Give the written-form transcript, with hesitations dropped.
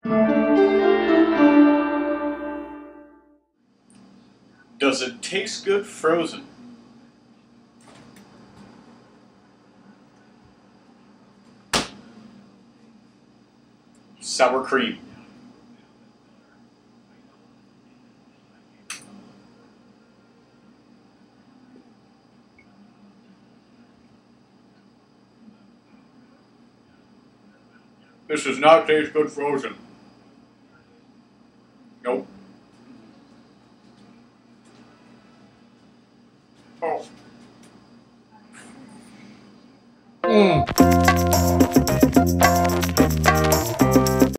Does it taste good frozen? Sour cream. This does not taste good frozen. Nope. Oh.